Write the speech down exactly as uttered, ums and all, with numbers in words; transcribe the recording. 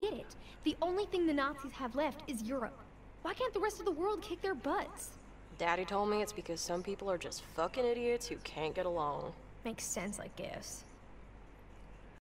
get it. The only thing the Nazis have left is Europe. Why can't the rest of the world kick their butts? Daddy told me it's because some people are just fucking idiots who can't get along. Makes sense, I guess.